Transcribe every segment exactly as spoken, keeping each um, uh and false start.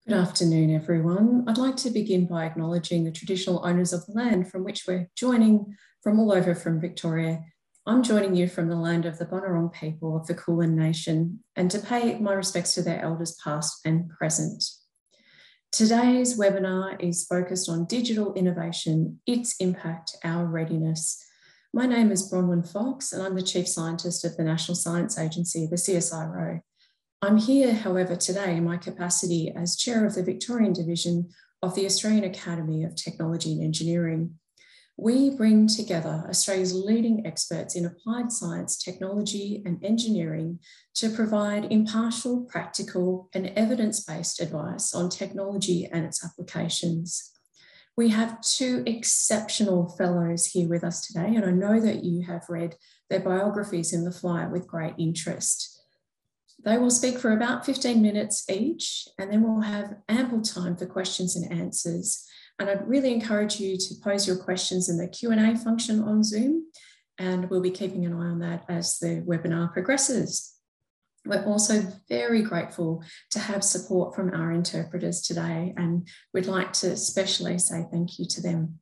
Good afternoon, everyone. I'd like to begin by acknowledging the traditional owners of the land from which we're joining from all over from Victoria. I'm joining you from the land of the Bunurong people of the Kulin Nation, and to pay my respects to their elders past and present. Today's webinar is focused on digital innovation, its impact, our readiness. My name is Bronwyn Fox, and I'm the Chief Scientist of the National Science Agency, the C S I R O. I'm here, however, today in my capacity as Chair of the Victorian Division of the Australian Academy of Technology and Engineering. We bring together Australia's leading experts in applied science, technology and engineering to provide impartial, practical and evidence-based advice on technology and its applications. We have two exceptional fellows here with us today, and I know that you have read their biographies in the flyer with great interest. They will speak for about fifteen minutes each, and then we'll have ample time for questions and answers. And I'd really encourage you to pose your questions in the Q and A function on Zoom, and we'll be keeping an eye on that as the webinar progresses. We're also very grateful to have support from our interpreters today, and we'd like to especially say thank you to them.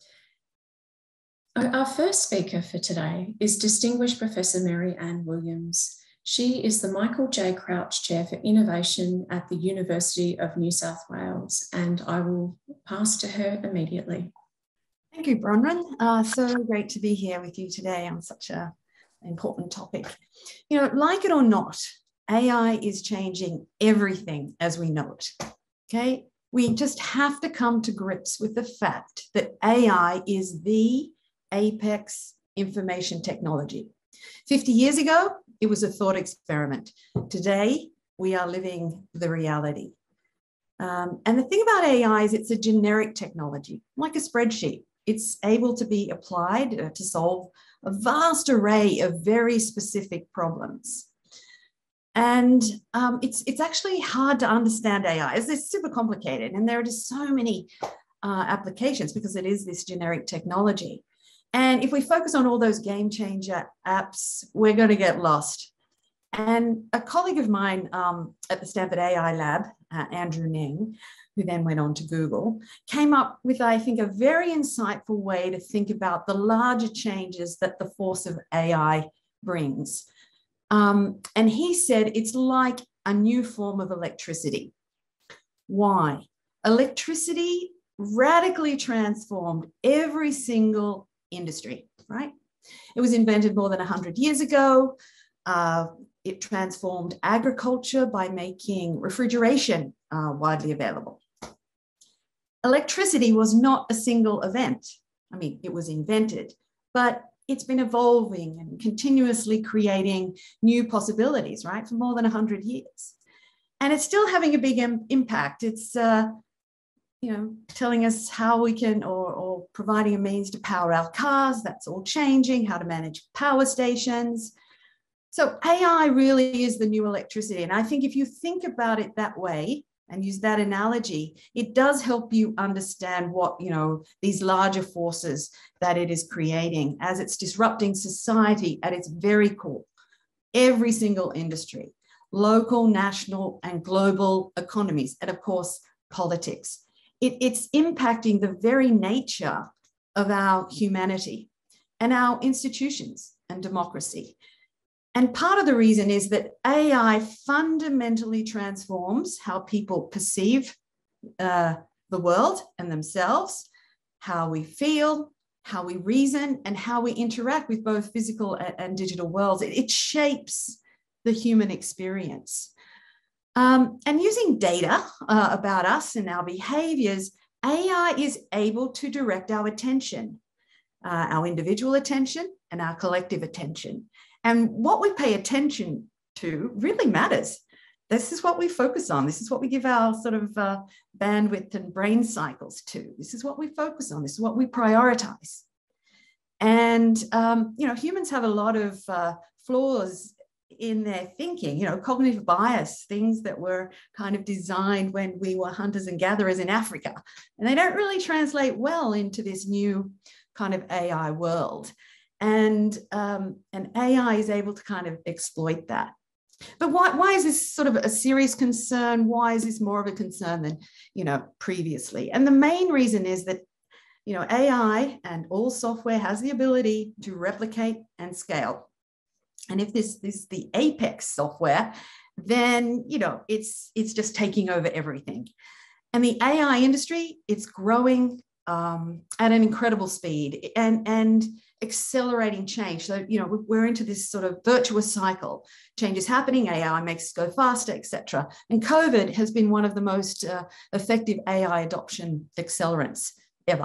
Our first speaker for today is Distinguished Professor Mary Ann Williams. She is the Michael J. Crouch Chair for Innovation at the University of New South Wales, and I will pass to her immediately. Thank you, Bronwyn. Uh, so great to be here with you today on such an important topic. You know, like it or not, A I is changing everything as we know it, okay? We just have to come to grips with the fact that A I is the apex information technology. fifty years ago, it was a thought experiment. Today, we are living the reality. Um, and the thing about A I is it's a generic technology, like a spreadsheet. It's able to be applied uh, to solve a vast array of very specific problems. And um, it's, it's actually hard to understand A I. It's, it's super complicated, and there are just so many uh, applications because it is this generic technology. And if we focus on all those game changer apps, we're going to get lost. And a colleague of mine um, at the Stanford A I Lab, uh, Andrew Ning, who then went on to Google, came up with, I think, a very insightful way to think about the larger changes that the force of A I brings. Um, and he said it's like a new form of electricity. Why? Electricity radically transformed every single industry, right? It was invented more than one hundred years ago. Uh, it transformed agriculture by making refrigeration uh, widely available. Electricity was not a single event. I mean, it was invented, but it's been evolving and continuously creating new possibilities, right, for more than one hundred years. And it's still having a big im- impact. It's uh, you know, telling us how we can, or, or providing a means to power our cars. That's all changing, how to manage power stations. So A I really is the new electricity. And I think if you think about it that way and use that analogy, it does help you understand what, you know, these larger forces that it is creating as it's disrupting society at its very core. Every single industry, local, national, and global economies, and of course, politics. It, it's impacting the very nature of our humanity and our institutions and democracy. And part of the reason is that A I fundamentally transforms how people perceive uh, the world and themselves, how we feel, how we reason, and how we interact with both physical and, and digital worlds. It, it shapes the human experience. Um, and using data uh, about us and our behaviors, A I is able to direct our attention, uh, our individual attention and our collective attention. And what we pay attention to really matters. This is what we focus on. This is what we give our sort of uh, bandwidth and brain cycles to. This is what we focus on. This is what we prioritize. And, um, you know, humans have a lot of uh, flaws in their thinking, you know, cognitive bias, things that were kind of designed when we were hunters and gatherers in Africa. And they don't really translate well into this new kind of A I world. And, um, and A I is able to kind of exploit that. But why, why is this sort of a serious concern? Why is this more of a concern than, you know, previously? And the main reason is that, you know, A I and all software has the ability to replicate and scale. And if this, this is the apex software, then, you know, it's, it's just taking over everything. And the A I industry, it's growing um, at an incredible speed and, and accelerating change. So, you know, we're into this sort of virtuous cycle. Change is happening, A I makes us go faster, et cetera. And COVID has been one of the most uh, effective A I adoption accelerants ever.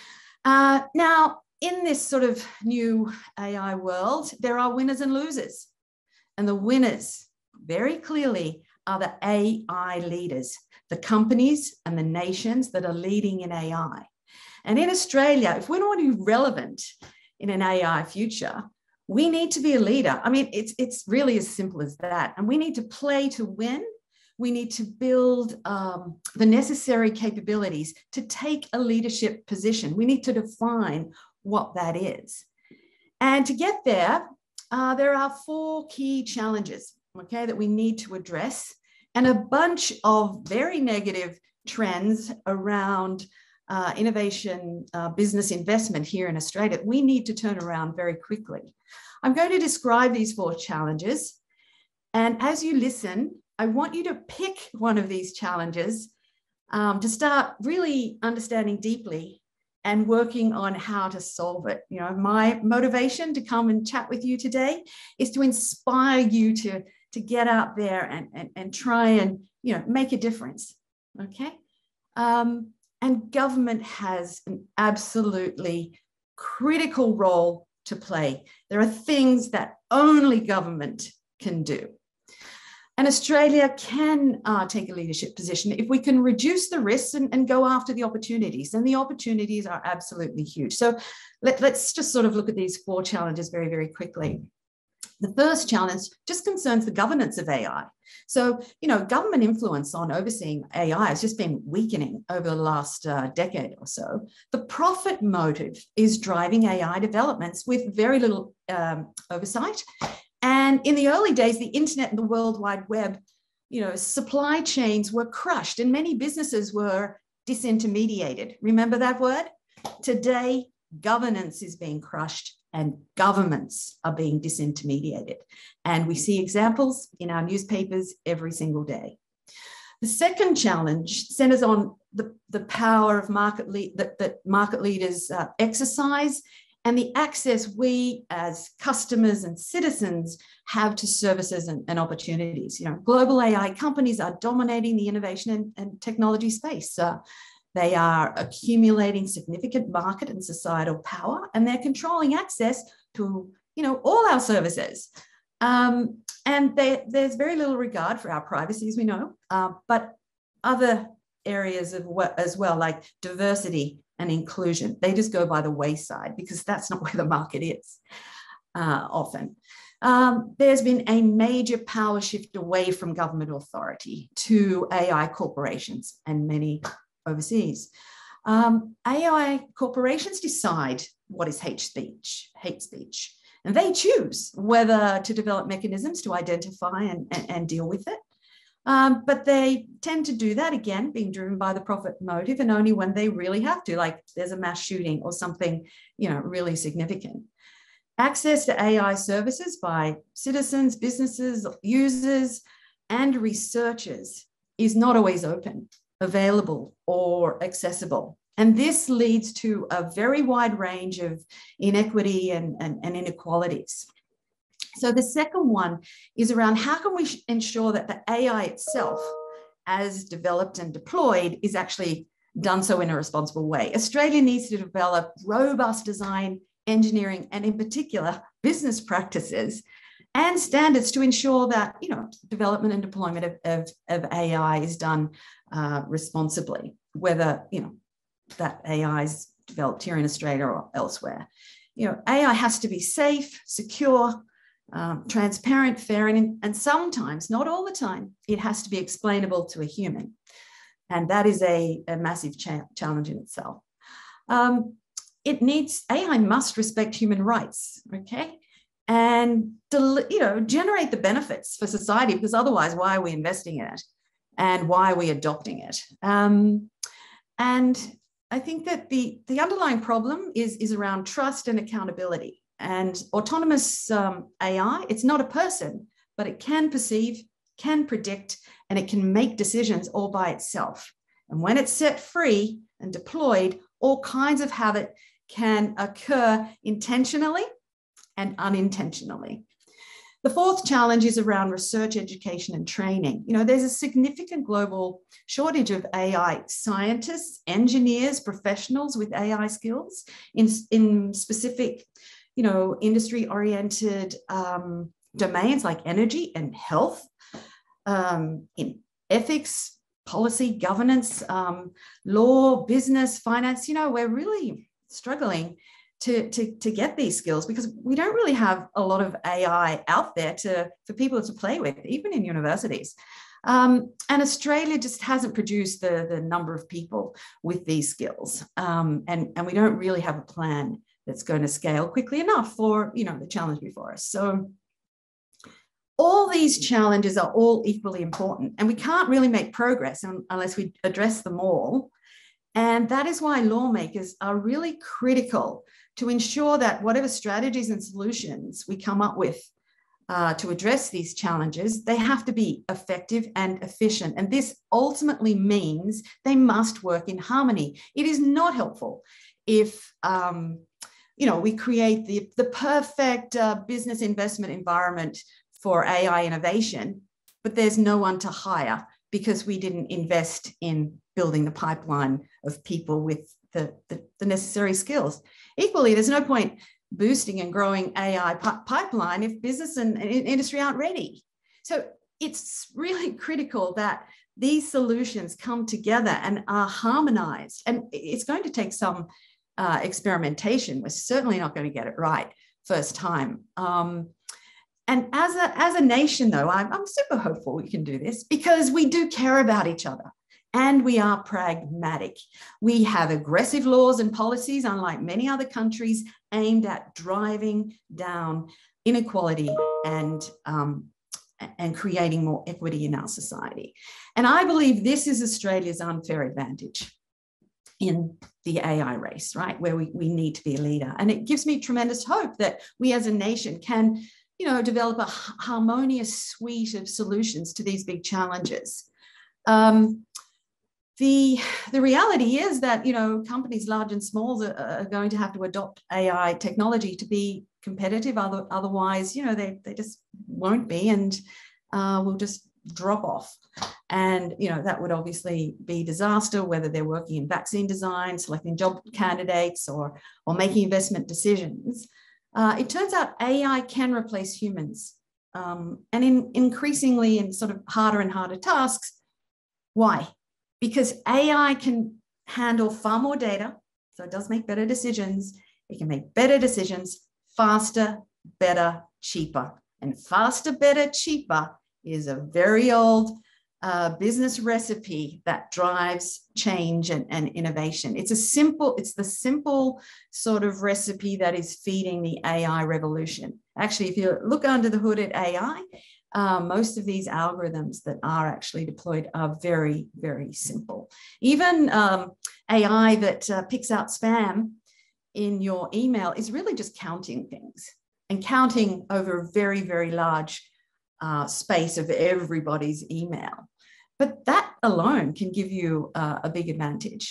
Uh, now, in this sort of new A I world, there are winners and losers. And the winners, very clearly, are the A I leaders, the companies and the nations that are leading in A I. And in Australia, if we want to be relevant in an A I future, we need to be a leader. I mean, it's, it's really as simple as that. And we need to play to win. We need to build um, the necessary capabilities to take a leadership position. We need to define what that is. And to get there, uh, there are four key challenges, okay, that we need to address, and a bunch of very negative trends around Uh, innovation, uh, business investment here in Australia, we need to turn around very quickly. I'm going to describe these four challenges. And as you listen, I want you to pick one of these challenges um, to start really understanding deeply and working on how to solve it. You know, my motivation to come and chat with you today is to inspire you to, to get out there and, and, and try and, you know, make a difference, okay? Um, And government has an absolutely critical role to play. There are things that only government can do. And Australia can uh, take a leadership position if we can reduce the risks and, and go after the opportunities. And the opportunities are absolutely huge. So let, let's just sort of look at these four challenges very, very quickly. The first challenge just concerns the governance of A I. So, you know, government influence on overseeing A I has just been weakening over the last uh, decade or so. The profit motive is driving A I developments with very little um, oversight. And in the early days, the internet and the World Wide Web, you know, supply chains were crushed and many businesses were disintermediated. Remember that word? Today, governance is being crushed and governments are being disintermediated. And we see examples in our newspapers every single day. The second challenge centers on the, the power of market lead, that, that market leaders uh, exercise and the access we as customers and citizens have to services and, and opportunities. You know, global A I companies are dominating the innovation and, and technology space. Uh, They are accumulating significant market and societal power, and they're controlling access to, you know, all our services. Um, and they, there's very little regard for our privacy, as we know, uh, but other areas of what, as well, like diversity and inclusion, they just go by the wayside because that's not where the market is uh, often. Um, there's been a major power shift away from government authority to A I corporations and many overseas. Um, A I corporations decide what is hate speech, hate speech, and they choose whether to develop mechanisms to identify and, and, and deal with it. Um, but they tend to do that, again, being driven by the profit motive, and only when they really have to, like there's a mass shooting or something, you know, really significant. Access to A I services by citizens, businesses, users, and researchers is not always open, available, or accessible. And this leads to a very wide range of inequity and, and, and inequalities. So the second one is around how can we ensure that the A I itself, as developed and deployed, is actually done so in a responsible way. Australia needs to develop robust design, engineering, and in particular, business practices and standards to ensure that, you know, development and deployment of, of, of A I is done uh, responsibly, whether, you know, that A I is developed here in Australia or elsewhere. You know, A I has to be safe, secure, um, transparent, fair, and, and sometimes, not all the time, it has to be explainable to a human. And that is a, a massive cha challenge in itself. Um, it needs, A I must respect human rights, okay? and, you know, generate the benefits for society, because otherwise, why are we investing in it? And why are we adopting it? Um, and I think that the, the underlying problem is, is around trust and accountability. And autonomous um, A I, it's not a person, but it can perceive, can predict, and it can make decisions all by itself. And when it's set free and deployed, all kinds of habit can occur intentionally and unintentionally. The fourth challenge is around research, education, and training. You know, there's a significant global shortage of A I scientists, engineers, professionals with A I skills in, in specific, you know, industry-oriented um, domains like energy and health, um, in ethics, policy, governance, um, law, business, finance. You know, we're really struggling To, to, to get these skills because we don't really have a lot of A I out there to, for people to play with, even in universities. Um, and Australia just hasn't produced the, the number of people with these skills. Um, and, and we don't really have a plan that's going to scale quickly enough for, you know, the challenge before us. So all these challenges are all equally important, and we can't really make progress unless we address them all. And that is why lawmakers are really critical to ensure that whatever strategies and solutions we come up with uh, to address these challenges, they have to be effective and efficient. And this ultimately means they must work in harmony. It is not helpful if, um, you know, we create the, the perfect uh, business investment environment for A I innovation, but there's no one to hire because we didn't invest in building the pipeline of people with the, the, the necessary skills. Equally, there's no point boosting and growing A I pipeline if business and industry aren't ready. So it's really critical that these solutions come together and are harmonized. And it's going to take some uh, experimentation. We're certainly not going to get it right first time. Um, and as a, as a nation, though, I'm, I'm super hopeful we can do this because we do care about each other. And we are pragmatic. We have aggressive laws and policies, unlike many other countries, aimed at driving down inequality and, um, and creating more equity in our society. And I believe this is Australia's unfair advantage in the A I race, right, where we, we need to be a leader. And it gives me tremendous hope that we as a nation can, you know, develop a harmonious suite of solutions to these big challenges. Um, The, the reality is that, you know, companies large and small are, are going to have to adopt A I technology to be competitive. Other, otherwise, you know, they, they just won't be and uh, will just drop off. And, you know, that would obviously be disaster, whether they're working in vaccine design, selecting job candidates or, or making investment decisions. Uh, it turns out A I can replace humans. Um, and in increasingly in sort of harder and harder tasks. Why? Because A I can handle far more data, so it does make better decisions. It can make better decisions faster, better, cheaper. And faster, better, cheaper is a very old uh, business recipe that drives change and, and innovation. It's a simple, it's the simple sort of recipe that is feeding the A I revolution. Actually, if you look under the hood at A I, Uh, most of these algorithms that are actually deployed are very, very simple. Even um, A I that uh, picks out spam in your email is really just counting things and counting over a very, very large uh, space of everybody's email. But that alone can give you uh, a big advantage.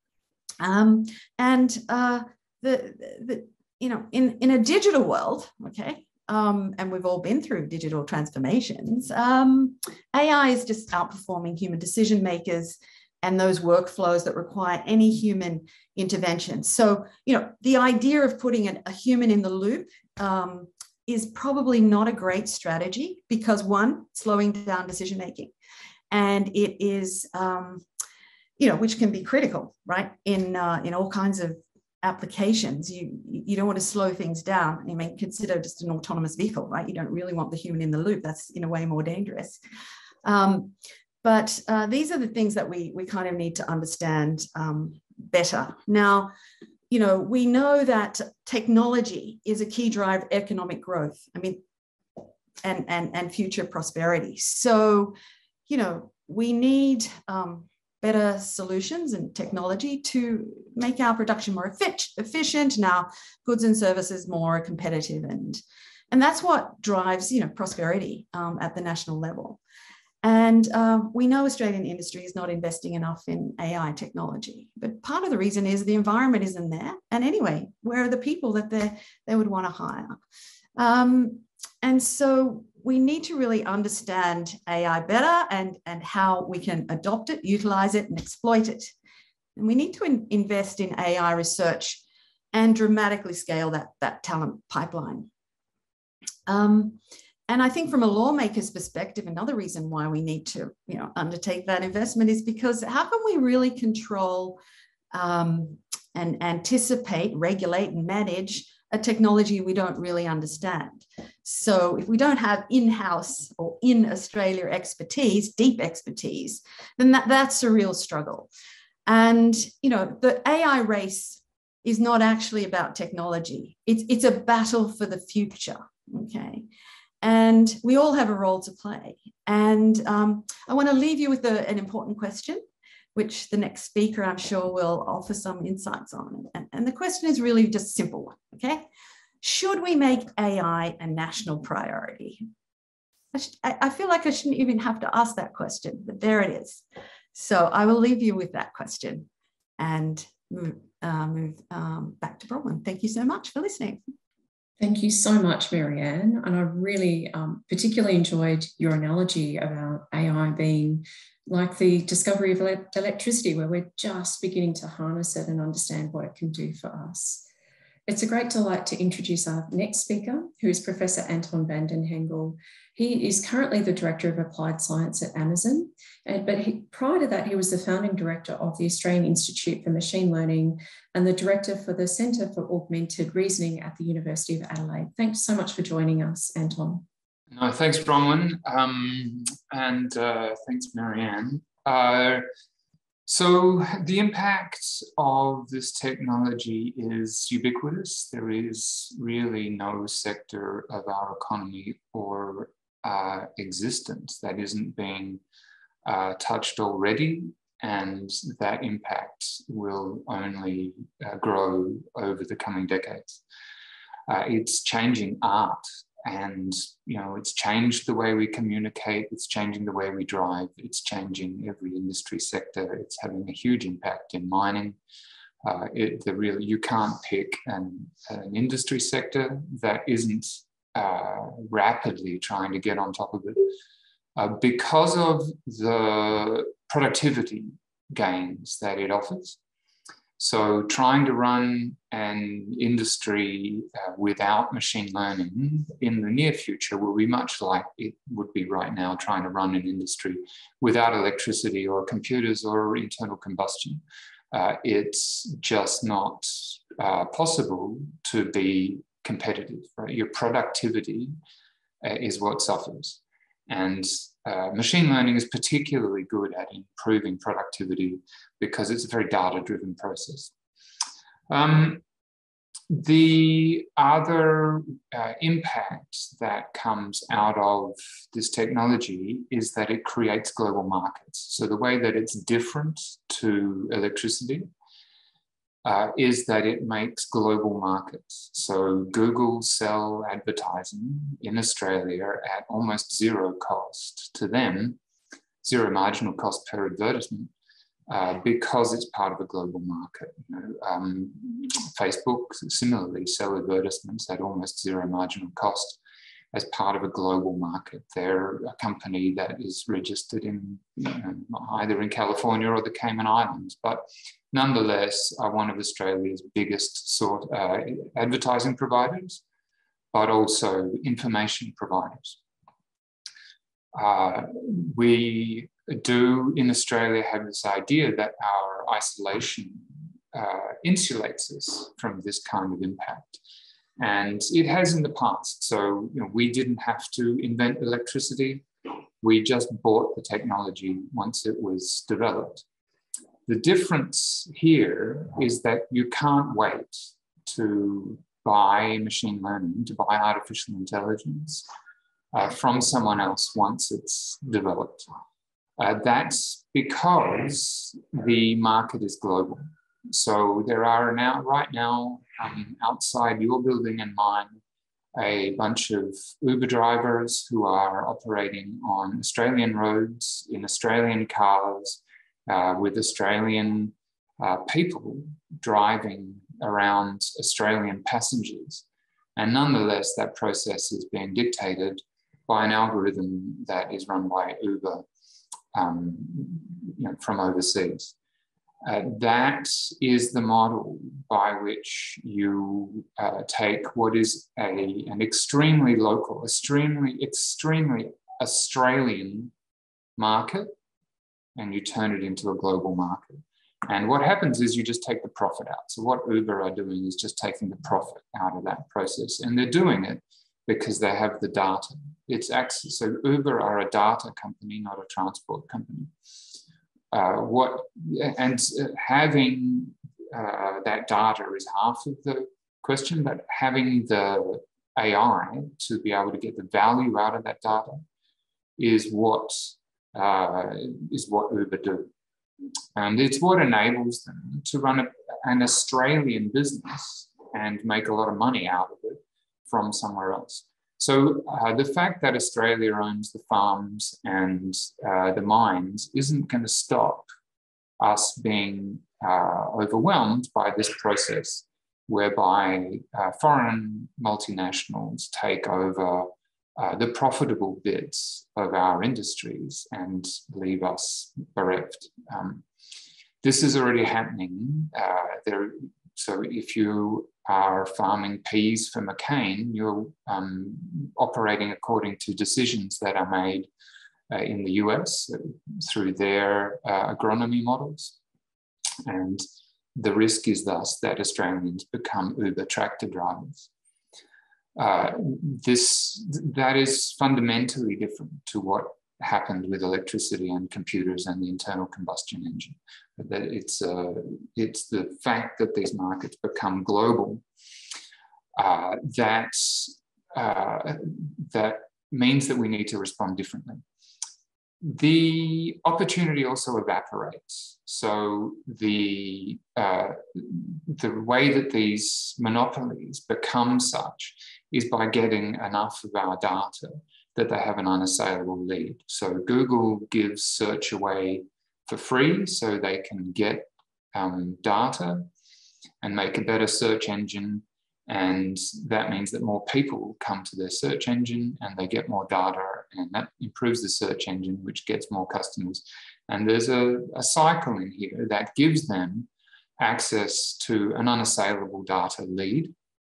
Um, and uh, the, the, you know, in, in a digital world, okay, Um, and we've all been through digital transformations, um, A I is just outperforming human decision makers and those workflows that require any human intervention. So, you know, the idea of putting a, a human in the loop um, is probably not a great strategy because, one, slowing down decision making, and it is, um, you know, which can be critical, right, in uh, in all kinds of applications. You you don't want to slow things down. I mean, consider just an autonomous vehicle, right? You don't really want the human in the loop. That's in a way more dangerous. Um, but uh, these are the things that we we kind of need to understand um, better. Now, you know, we know that technology is a key driver of economic growth. I mean, and, and, and future prosperity. So, you know, we need um, better solutions and technology to make our production more efficient and our goods and services more competitive. And, and that's what drives, you know, prosperity um, at the national level. And uh, we know Australian industry is not investing enough in A I technology, but part of the reason is the environment isn't there. And anyway, where are the people that they they would want to hire? Um, and so we need to really understand A I better and, and how we can adopt it, utilize it, and exploit it. And we need to in, invest in A I research and dramatically scale that, that talent pipeline. Um, And I think from a lawmaker's perspective, another reason why we need to, you know, undertake that investment is because how can we really control um, and anticipate, regulate, and manage a technology we don't really understand? So if we don't have in-house or in Australia expertise, deep expertise, then that, that's a real struggle. And, you know, the A I race is not actually about technology. It's, it's a battle for the future, okay? And we all have a role to play. And um, I want to leave you with a, an important question, which the next speaker, I'm sure, will offer some insights on. And, and the question is really just a simple one, okay? Should we make A I a national priority? I, should, I, I feel like I shouldn't even have to ask that question, but there it is. So I will leave you with that question and move, uh, move um, back to Bronwyn. Thank you so much for listening. Thank you so much, Marianne. And I really um, particularly enjoyed your analogy about A I being like the discovery of electricity, where we're just beginning to harness it and understand what it can do for us. It's a great delight to introduce our next speaker, who is Professor Anton van den Hengel. He is currently the Director of Applied Science at Amazon, and, but he, prior to that, he was the founding director of the Australian Institute for Machine Learning and the director for the Centre for Augmented Reasoning at the University of Adelaide. Thanks so much for joining us, Anton. No, thanks, Bronwyn, um, and uh, thanks, Marianne. Uh, So the impact of this technology is ubiquitous. There is really no sector of our economy or uh, existence that isn't being uh, touched already, and that impact will only uh, grow over the coming decades. Uh, it's changing art. And, you know, it's changed the way we communicate, it's changing the way we drive, it's changing every industry sector. It's having a huge impact in mining. Uh, it, the real, you can't pick an, an industry sector that isn't uh, rapidly trying to get on top of it uh, because of the productivity gains that it offers. So trying to run an industry uh, without machine learning in the near future will be much like it would be right now trying to run an industry without electricity or computers or internal combustion. Uh, it's just not uh, possible to be competitive, right? Your productivity uh, is what suffers. And uh, machine learning is particularly good at improving productivity because it's a very data-driven process. Um, the other uh, impact that comes out of this technology is that it creates global markets. So the way that it's different to electricity Uh, is that it makes global markets. So Google sell advertising in Australia at almost zero cost to them, zero marginal cost per advertisement, uh, because it's part of a global market. You know, um, Facebook similarly sell advertisements at almost zero marginal cost as part of a global market. They're a company that is registered in, you know, either in California or the Cayman Islands, but nonetheless are one of Australia's biggest sort uh, advertising providers, but also information providers. Uh, we do in Australia have this idea that our isolation uh, insulates us from this kind of impact. And it has in the past. So, you know, we didn't have to invent electricity. We just bought the technology once it was developed. The difference here is that you can't wait to buy machine learning, to buy artificial intelligence uh, from someone else once it's developed. Uh, that's because the market is global. So there are now, right now, um, outside your building and mine, a bunch of Uber drivers who are operating on Australian roads, in Australian cars, uh, with Australian uh, people driving around Australian passengers. And nonetheless, that process is being dictated by an algorithm that is run by Uber um, you know, from overseas. Uh, that is the model by which you uh, take what is a, an extremely local, extremely, extremely Australian market, and you turn it into a global market. And what happens is you just take the profit out. So what Uber are doing is just taking the profit out of that process. And they're doing it because they have the data. It's access. So Uber are a data company, not a transport company. Uh, what and having uh, that data is half of the question, but having the A I to be able to get the value out of that data is what uh, is what Uber do, and it's what enables them to run a, an Australian business and make a lot of money out of it from somewhere else. So uh, the fact that Australia owns the farms and uh, the mines isn't going to stop us being uh, overwhelmed by this process whereby uh, foreign multinationals take over uh, the profitable bits of our industries and leave us bereft. Um, this is already happening. Uh, there, so if you are farming peas for McCain, you're um, operating according to decisions that are made uh, in the U S through their uh, agronomy models. And the risk is thus that Australians become Uber tractor drivers. Uh, this, that is fundamentally different to what happened with electricity and computers and the internal combustion engine. That it's, uh, it's the fact that these markets become global uh, that, uh, that means that we need to respond differently. The opportunity also evaporates. So the, uh, the way that these monopolies become such is by getting enough of our data that they have an unassailable lead. So Google gives search away for free so they can get um, data and make a better search engine. And that means that more people come to their search engine and they get more data, and that improves the search engine, which gets more customers. And there's a, a cycle in here that gives them access to an unassailable data lead.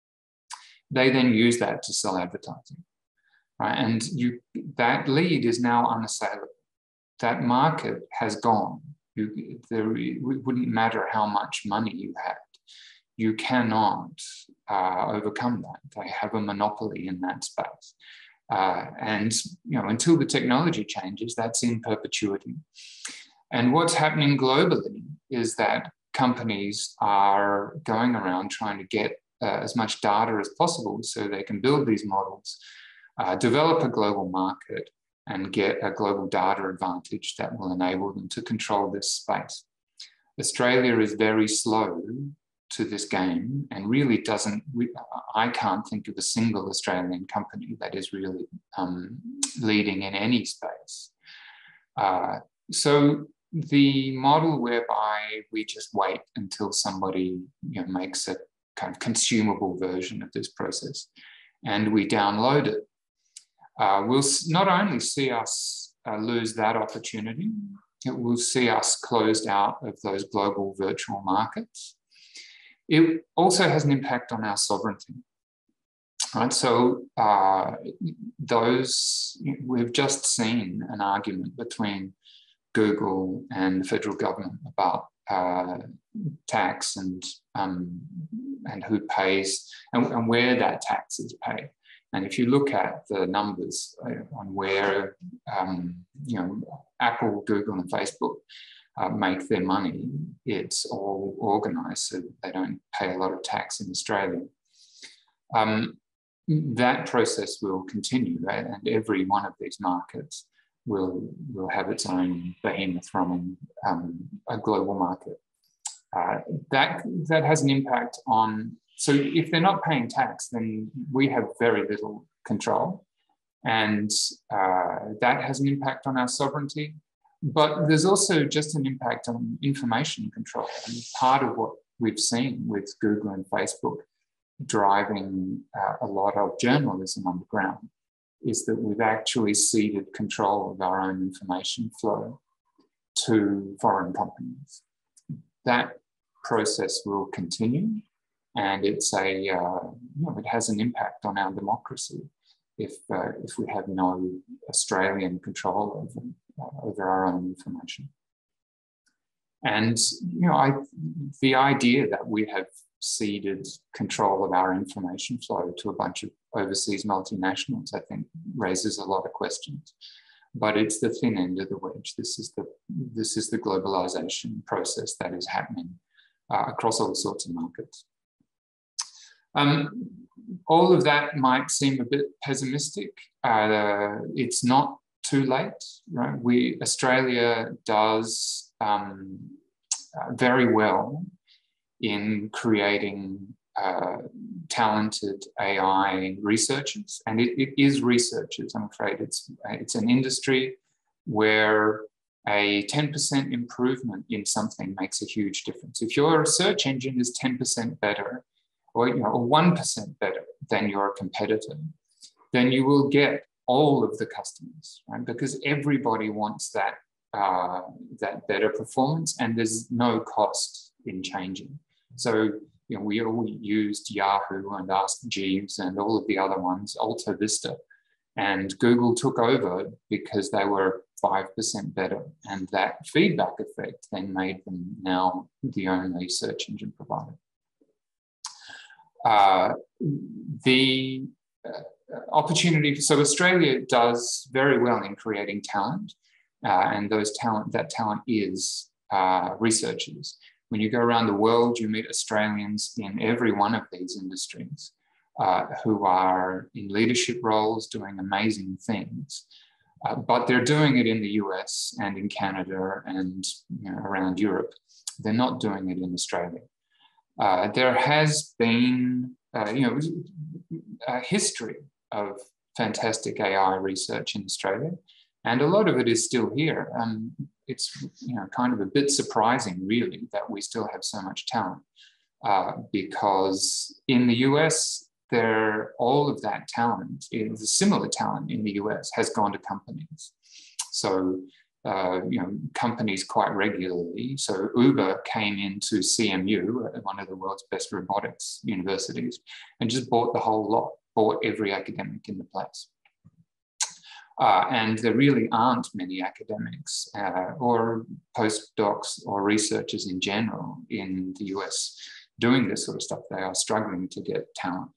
They then use that to sell advertising. Right? And you, that lead is now unassailable. That market has gone. You, there, it wouldn't matter how much money you had. You cannot uh, overcome that. They have a monopoly in that space. Uh, and you know, until the technology changes, that's in perpetuity. And what's happening globally is that companies are going around trying to get uh, as much data as possible so they can build these models, Uh, develop a global market, and get a global data advantage that will enable them to control this space. Australia is very slow to this game and really doesn't, we, I can't think of a single Australian company that is really um, leading in any space. Uh, so the model whereby we just wait until somebody you know, makes a kind of consumable version of this process and we download it, Uh, will not only see us uh, lose that opportunity, it will see us closed out of those global virtual markets. It also has an impact on our sovereignty. Right? So uh, those, we've just seen an argument between Google and the federal government about uh, tax and, um, and who pays and, and where that tax is paid. And if you look at the numbers on where, um, you know, Apple, Google, and Facebook uh, make their money, it's all organised so they don't pay a lot of tax in Australia. Um, that process will continue, right? And every one of these markets will, will have its own behemoth running um, a global market. Uh, that, that has an impact on, so if they're not paying tax, then we have very little control. And uh, that has an impact on our sovereignty. But there's also just an impact on information control. And part of what we've seen with Google and Facebook driving uh, a lot of journalism on the ground is that we've actually ceded control of our own information flow to foreign companies. That process will continue, and it's a, uh, you know, it has an impact on our democracy if, uh, if we have no Australian control over, uh, over our own information. And, you know, I, the idea that we have ceded control of our information flow to a bunch of overseas multinationals, I think raises a lot of questions. But it's the thin end of the wedge. This is the, this is the globalization process that is happening uh, across all sorts of markets. Um, all of that might seem a bit pessimistic. Uh, it's not too late, right? We, Australia does um, uh, very well in creating uh, talented A I researchers, and it, it is researchers. I'm afraid it's it's an industry where a ten percent improvement in something makes a huge difference. If your search engine is ten percent better, or you know, or one percent better than your competitor, then you will get all of the customers, right? Because everybody wants that uh, that better performance, and there's no cost in changing. So, you know, we all used Yahoo and Ask Jeeves and all of the other ones, Alta Vista, and Google took over because they were five percent better. And that feedback effect then made them now the only search engine provider. Uh, the uh, opportunity, so Australia does very well in creating talent, uh, and those talent, that talent is uh, researchers. When you go around the world, you meet Australians in every one of these industries uh, who are in leadership roles doing amazing things, uh, but they're doing it in the U S and in Canada and you know, around Europe. They're not doing it in Australia. Uh, there has been, uh, you know, a history of fantastic A I research in Australia, and a lot of it is still here. Um, it's you know kind of a bit surprising, really, that we still have so much talent, uh, because in the U S, there all of that talent, the similar talent in the U S, has gone to companies. So uh, you know companies quite regularly. So Uber came into C M U, one of the world's best robotics universities, and just bought the whole lot, bought every academic in the place. Uh, and there really aren't many academics uh, or postdocs or researchers in general in the U S doing this sort of stuff. They are struggling to get talent.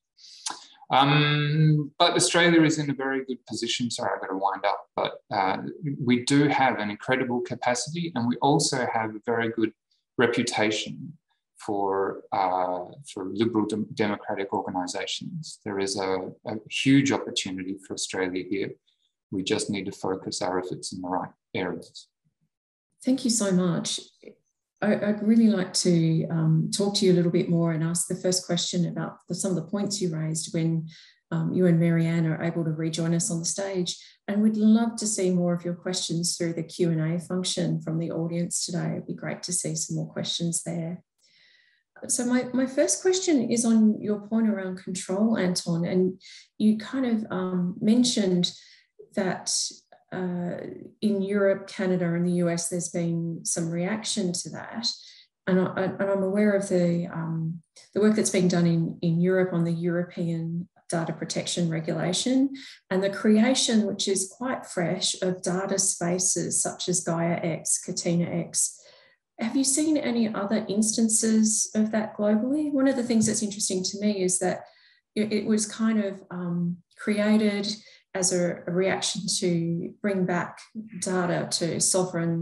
Um, but Australia is in a very good position. Sorry, I've got to wind up. But uh, we do have an incredible capacity, and we also have a very good reputation for, uh, for liberal de democratic organisations. There is a, a huge opportunity for Australia here. We just need to focus our efforts in the right areas. Thank you so much. I, I'd really like to um, talk to you a little bit more and ask the first question about the, some of the points you raised when um, you and Marianne are able to rejoin us on the stage. And we'd love to see more of your questions through the Q and A function from the audience today. It'd be great to see some more questions there. So my, my first question is on your point around control, Anton, and you kind of um, mentioned that uh, in Europe, Canada and the U S, there's been some reaction to that. And, I, and I'm aware of the, um, the work that's being done in, in Europe on the European data protection regulation and the creation, which is quite fresh, of data spaces such as Gaia X, Katina X. Have you seen any other instances of that globally? One of the things that's interesting to me is that it was kind of um, created as a, a reaction to bring back data to sovereign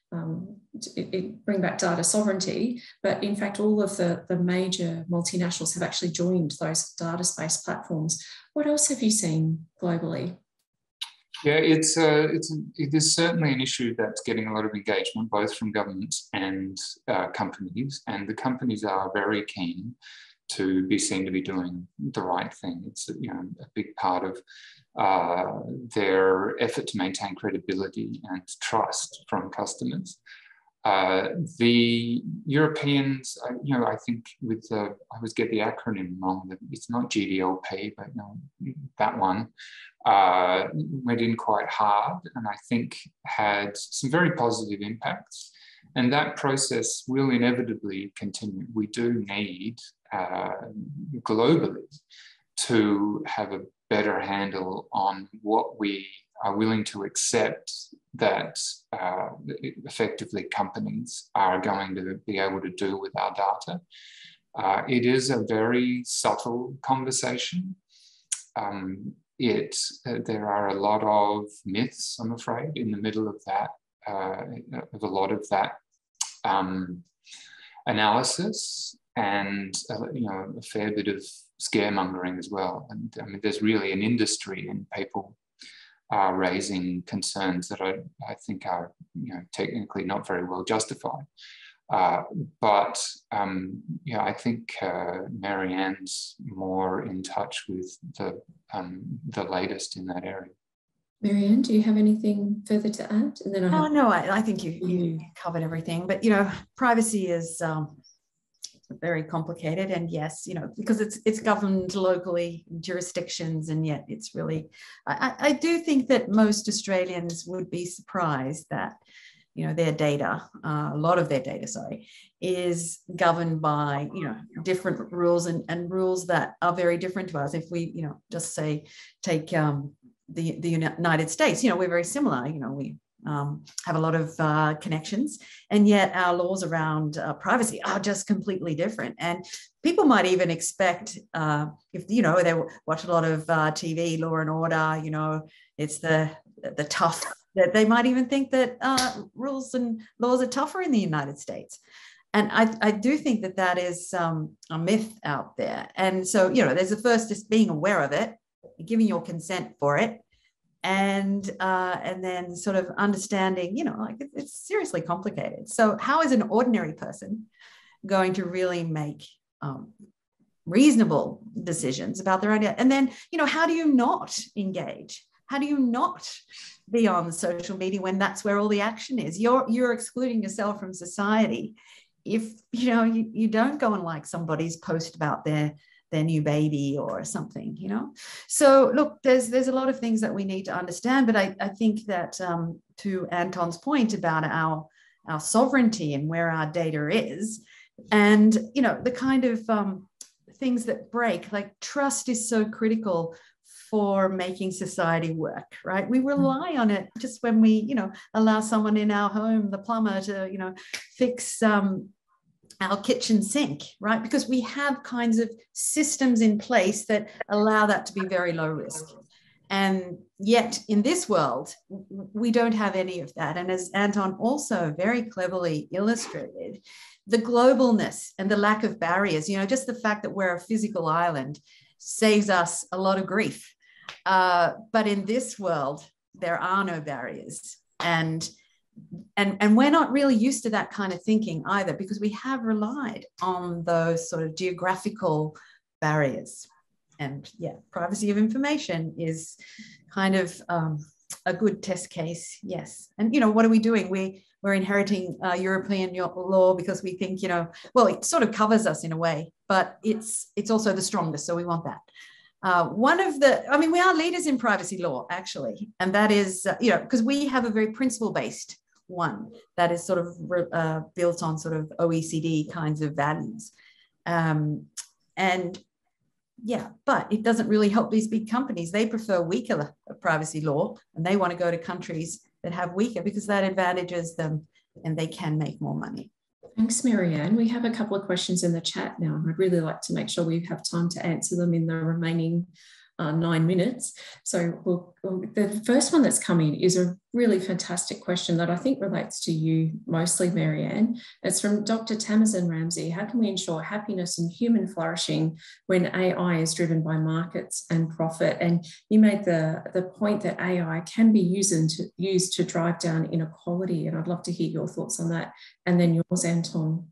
um, it, it bring back data sovereignty, but in fact, all of the, the major multinationals have actually joined those data space platforms. What else have you seen globally? Yeah, it's a, it's a, it is certainly an issue that's getting a lot of engagement, both from governments and uh, companies, and the companies are very keen to be seen to be doing the right thing. It's, you know, a big part of uh, their effort to maintain credibility and trust from customers. Uh, the Europeans, uh, you know, I think with the, I always get the acronym wrong, it's not G D L P, but no, that one, uh, went in quite hard and I think had some very positive impacts. And that process will inevitably continue. We do need uh, globally to have a better handle on what we are willing to accept that uh, effectively companies are going to be able to do with our data. Uh, it is a very subtle conversation. Um, it, uh, there are a lot of myths, I'm afraid, in the middle of that, uh, of a lot of that um, analysis, and uh, you know, a fair bit of scaremongering as well. And I mean, there's really an industry in people are raising concerns that I, I think are, you know, technically not very well justified. Uh, but um, yeah, I think uh, Marianne's more in touch with the um, the latest in that area. Marianne, do you have anything further to add? And then I have... Oh, no, I, I think you, you covered everything. But, you know, privacy is um, very complicated, and yes, you know, because it's it's governed locally, jurisdictions, and yet it's really, I, I do think that most Australians would be surprised that, you know, their data, uh, a lot of their data, sorry, is governed by, you know, different rules and, and rules that are very different to us. If we, you know, just say, take um, the, the United States, you know, we're very similar, you know, we Um, have a lot of uh, connections, and yet our laws around uh, privacy are just completely different. And people might even expect, uh, if you know, they watch a lot of uh, T V, Law and Order, you know, it's the the tough, that they might even think that uh, rules and laws are tougher in the United States. And I, I do think that that is um, a myth out there. And so, you know, there's the first, just being aware of it, giving your consent for it, and uh, and then sort of understanding, you know, like it, it's seriously complicated. So how is an ordinary person going to really make um, reasonable decisions about their own? And then, you know, how do you not engage? How do you not be on social media when that's where all the action is? You're you're excluding yourself from society if, you know, you, you don't go and like somebody's post about their their new baby or something, you know? So look, there's there's a lot of things that we need to understand, but I, I think that um, to Anton's point about our, our sovereignty and where our data is, and, you know, the kind of um, things that break, like trust is so critical for making society work, right? We rely on it just when we, you know, allow someone in our home, the plumber, to, you know, fix um, our kitchen sink, right? Because we have kinds of systems in place that allow that to be very low risk. And yet in this world, we don't have any of that. And as Anton also very cleverly illustrated, the globalness and the lack of barriers, you know, just the fact that we're a physical island saves us a lot of grief. Uh, but in this world, there are no barriers. And And, and we're not really used to that kind of thinking either, because we have relied on those sort of geographical barriers. And yeah, privacy of information is kind of um, a good test case, yes. And, you know, what are we doing? We, we're inheriting uh, European law because we think, you know, well, it sort of covers us in a way, but it's, it's also the strongest, so we want that. Uh, one of the, I mean, we are leaders in privacy law, actually, and that is, uh, you know, because we have a very principle-based one that is sort of uh, built on sort of O E C D kinds of values. Um, and yeah, but it doesn't really help these big companies. They prefer weaker privacy law, and they want to go to countries that have weaker because that advantages them and they can make more money. Thanks, Marianne. We have a couple of questions in the chat now, and I'd really like to make sure we have time to answer them in the remaining uh, nine minutes. So we'll, we'll, the first one that's coming is a really fantastic question that I think relates to you mostly, Marianne. It's from Doctor Tamazin Ramsey. How can we ensure happiness and human flourishing when A I is driven by markets and profit? And you made the, the point that A I can be used to, used to drive down inequality. And I'd love to hear your thoughts on that. And then yours, Anton.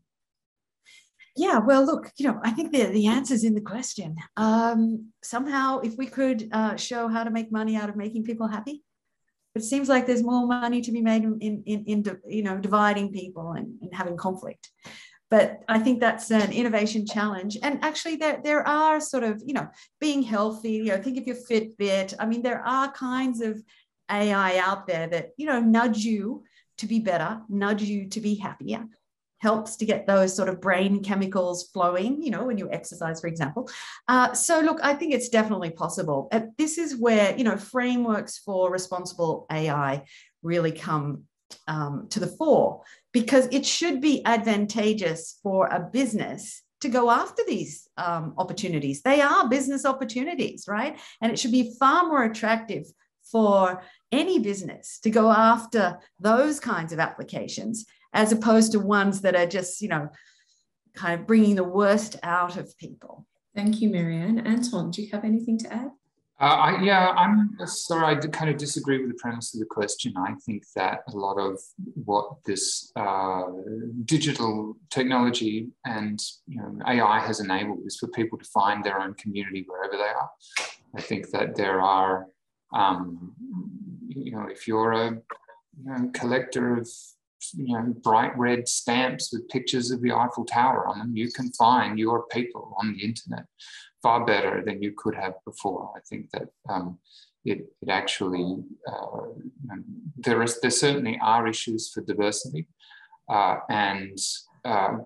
Yeah, well, look, you know, I think the, the answer's in the question. Um, somehow, if we could uh, show how to make money out of making people happy, it seems like there's more money to be made in, in, in, in you know, dividing people and, and having conflict. But I think that's an innovation challenge. And actually, there, there are sort of, you know, being healthy, you know, think of your Fitbit. I mean, there are kinds of A I out there that, you know, nudge you to be better, nudge you to be happier. Helps to get those sort of brain chemicals flowing, you know, when you exercise, for example. Uh, so look, I think it's definitely possible. Uh, this is where, you know, frameworks for responsible A I really come um, to the fore, because it should be advantageous for a business to go after these um, opportunities. They are business opportunities, right? And it should be far more attractive for any business to go after those kinds of applications, as opposed to ones that are just, you know, kind of bringing the worst out of people. Thank you, Marianne. Anton, do you have anything to add? Uh, I, yeah, I'm sorry, I kind of disagree with the premise of the question. I think that a lot of what this uh, digital technology and, you know, A I has enabled is for people to find their own community wherever they are. I think that there are, um, you know, if you're a you know, collector of you know, bright red stamps with pictures of the Eiffel Tower on them, you can find your people on the internet far better than you could have before. I think that um, it, it actually, uh, there, is, there certainly are issues for diversity, uh, and uh,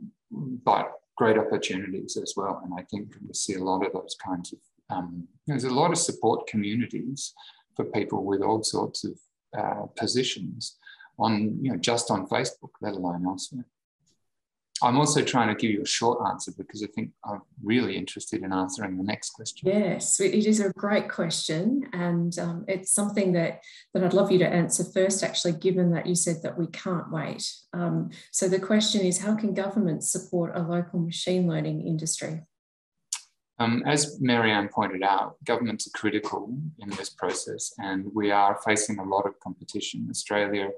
but great opportunities as well. And I think we see a lot of those kinds of, um, there's a lot of support communities for people with all sorts of uh, positions on, you know, just on Facebook, let alone elsewhere. I'm also trying to give you a short answer because I think I'm really interested in answering the next question. Yes, it is a great question, and um, it's something that, that I'd love you to answer first, actually, given that you said that we can't wait. Um, so the question is, how can governments support a local machine learning industry? Um, as Marianne pointed out, governments are critical in this process, and we are facing a lot of competition. Australia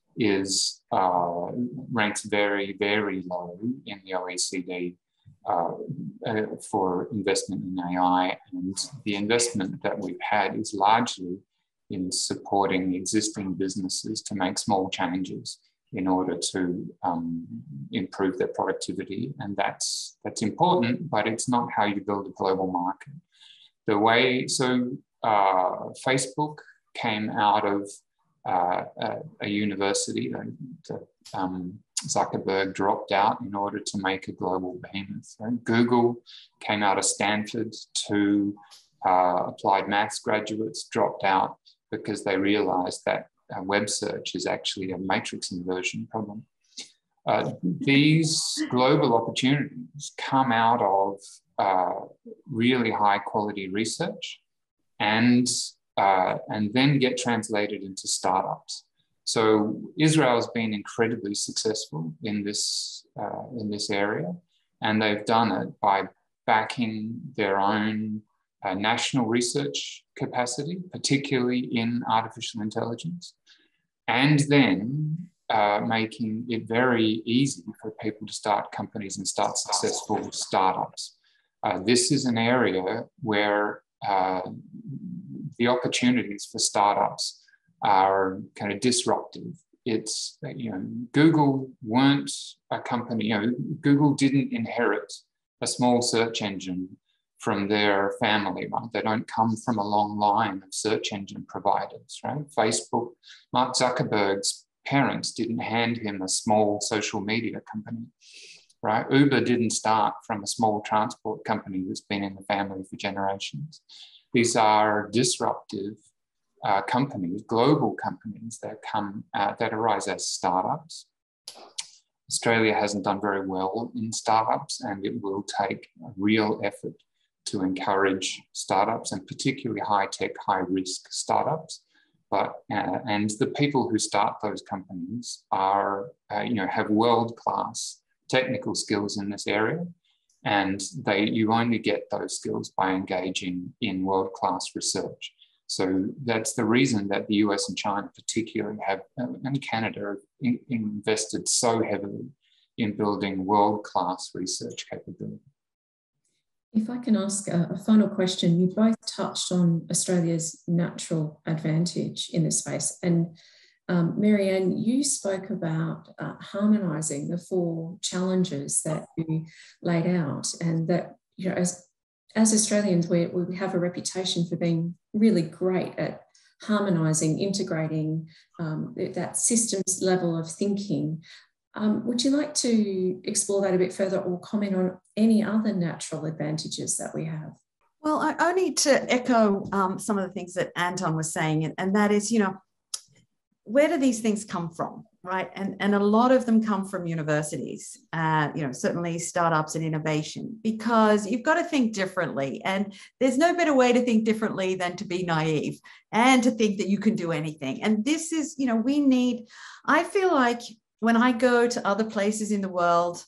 is uh, ranks very, very low in the O E C D uh, uh, for investment in A I, and the investment that we've had is largely in supporting existing businesses to make small changes in order to um, improve their productivity, and that's that's important, but it's not how you build a global market. The way so uh, Facebook came out of Uh, a, a university that um, Zuckerberg dropped out in order to make a global behemoth. Right? Google came out of Stanford to uh, applied maths graduates, dropped out because they realized that uh, web search is actually a matrix inversion problem. Uh, these global opportunities come out of uh, really high quality research and Uh, and then get translated into startups. So Israel has been incredibly successful in this, uh, in this area, and they've done it by backing their own uh, national research capacity, particularly in artificial intelligence, and then uh, making it very easy for people to start companies and start successful startups. Uh, this is an area where uh, the opportunities for startups are kind of disruptive. It's, you know, Google weren't a company, you know, Google didn't inherit a small search engine from their family, right? They don't come from a long line of search engine providers, right? Facebook, Mark Zuckerberg's parents didn't hand him a small social media company, right? Uber didn't start from a small transport company that's been in the family for generations. These are disruptive uh, companies, global companies that come uh, that arise as startups. Australia hasn't done very well in startups, and it will take a real effort to encourage startups, and particularly high-tech, high-risk startups. But uh, and the people who start those companies are, uh, you know, have world-class technical skills in this area, and they you only get those skills by engaging in world-class research. So that's the reason that the U S and China particularly have, and Canada, have in, invested so heavily in building world-class research capability. If I can ask a, a final question, you both touched on Australia's natural advantage in this space. And um, Marianne, you spoke about uh, harmonising the four challenges that you laid out, and that, you know, as, as Australians, we, we have a reputation for being really great at harmonising, integrating um, that systems level of thinking. Um, would you like to explore that a bit further, or comment on any other natural advantages that we have? Well, I only to echo um, some of the things that Anton was saying, and, and that is, you know, where do these things come from, right? And, and a lot of them come from universities, uh, you know, certainly startups and innovation, because you've got to think differently. And there's no better way to think differently than to be naive and to think that you can do anything. And this is, you know, we need, I feel like, when I go to other places in the world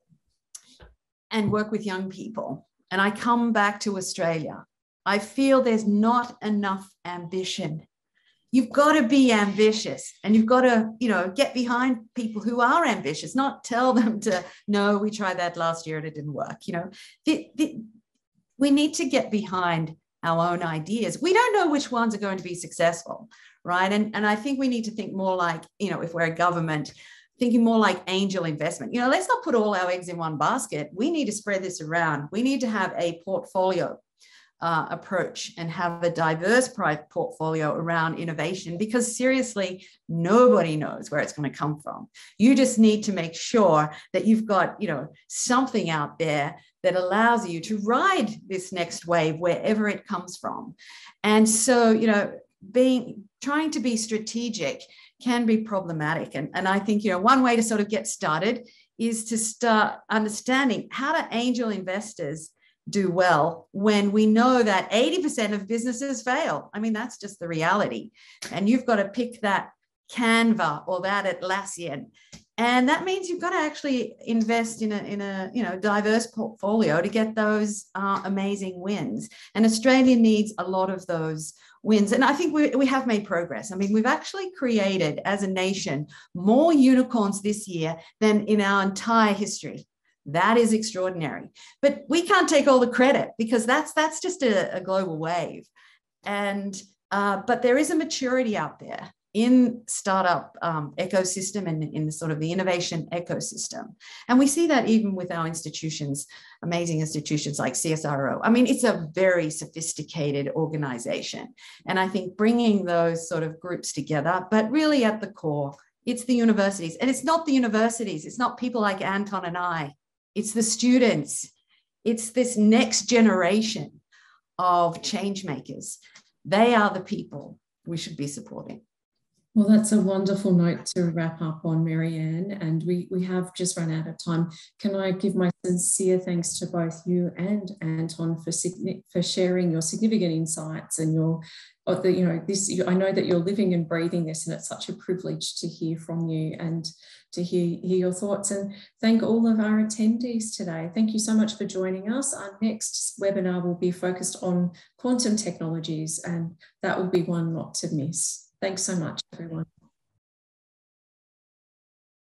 and work with young people, and I come back to Australia, I feel there's not enough ambition. You've got to be ambitious, and you've got to, you know, get behind people who are ambitious, not tell them to, no, we tried that last year and it didn't work. You know, the, the, we need to get behind our own ideas. We don't know which ones are going to be successful, right? And, and I think we need to think more like, you know, if we're a government, thinking more like angel investment. You know, let's not put all our eggs in one basket. We need to spread this around. We need to have a portfolio uh, approach and have a diverse portfolio around innovation, because seriously, nobody knows where it's going to come from. You just need to make sure that you've got, you know, something out there that allows you to ride this next wave wherever it comes from. And so, you know, being trying to be strategic can be problematic. And, and I think, you know, one way to sort of get started is to start understanding, how do angel investors do well when we know that eighty percent of businesses fail? I mean, that's just the reality. And you've got to pick that Canva or that Atlassian. And that means you've got to actually invest in a, in a you know, diverse portfolio to get those uh, amazing wins. And Australia needs a lot of those wins. And I think we, we have made progress. I mean, we've actually created, as a nation, more unicorns this year than in our entire history. That is extraordinary. But we can't take all the credit, because that's, that's just a, a global wave. And, uh, but there is a maturity out there in startup um, ecosystem and in sort of the innovation ecosystem. And we see that even with our institutions, amazing institutions like C S R O. I mean, it's a very sophisticated organization. And I think bringing those sort of groups together, but really at the core, it's the universities. And it's not the universities, it's not people like Anton and I, it's the students. It's this next generation of change makers. They are the people we should be supporting. Well, that's a wonderful note to wrap up on, Marianne, and we, we have just run out of time. Can I give my sincere thanks to both you and Anton for, for sharing your significant insights and your, the, you know, this, I know that you're living and breathing this, and it's such a privilege to hear from you and to hear, hear your thoughts. And thank all of our attendees today. Thank you so much for joining us. Our next webinar will be focused on quantum technologies, and that will be one not to miss. Thanks so much, everyone.